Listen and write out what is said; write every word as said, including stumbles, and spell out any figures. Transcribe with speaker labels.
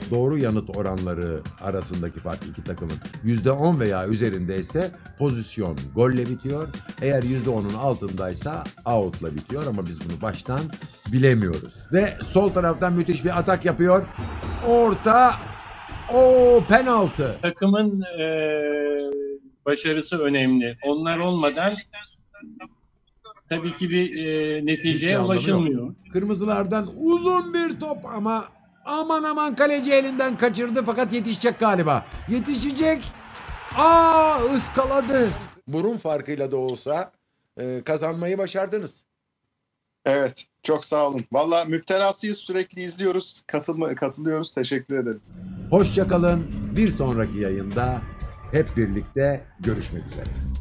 Speaker 1: doğru yanıt oranları arasındaki fark iki takımın yüzde on veya üzerindeyse pozisyon golle bitiyor. Eğer yüzde onun altındaysa out'la bitiyor ama biz bunu baştan bilemiyoruz. Ve sol taraftan müthiş bir atak yapıyor. Orta, o penaltı.
Speaker 2: Takımın e, başarısı önemli. Onlar olmadan tabii ki bir e, neticeye ulaşılmıyor.
Speaker 1: Kırmızılardan uzun bir top ama aman aman kaleci elinden kaçırdı fakat yetişecek galiba. Yetişecek. Aa, ıskaladı. Burun farkıyla da olsa e, kazanmayı başardınız.
Speaker 3: Evet, çok sağ olun. Valla müptelasıyız, sürekli izliyoruz, katılma, katılıyoruz. Teşekkür ederiz.
Speaker 1: Hoşça kalın. Bir sonraki yayında hep birlikte görüşmek üzere.